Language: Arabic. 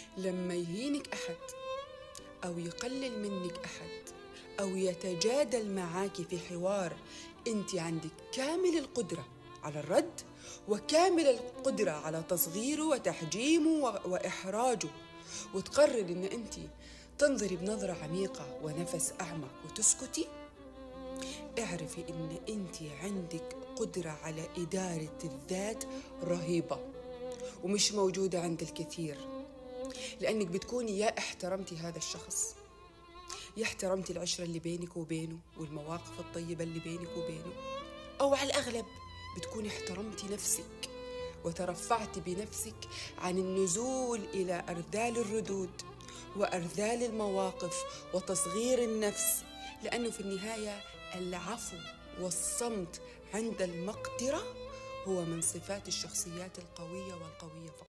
لما يهينك أحد أو يقلل منك أحد أو يتجادل معاك في حوار، أنت عندك كامل القدرة على الرد وكامل القدرة على تصغيره وتحجيمه وإحراجه، وتقرر أن أنت تنظري بنظرة عميقة ونفس أعمق وتسكتي. اعرفي أن أنت عندك قدرة على إدارة الذات رهيبة ومش موجودة عند الكثير، لأنك بتكوني يا احترمتي هذا الشخص، يا احترمتي العشرة اللي بينك وبينه والمواقف الطيبة اللي بينك وبينه، أو على الأغلب بتكوني احترمتي نفسك وترفعتي بنفسك عن النزول إلى أرذال الردود وأرذال المواقف وتصغير النفس، لأنه في النهاية العفو والصمت عند المقدرة هو من صفات الشخصيات القوية والقوية فقط.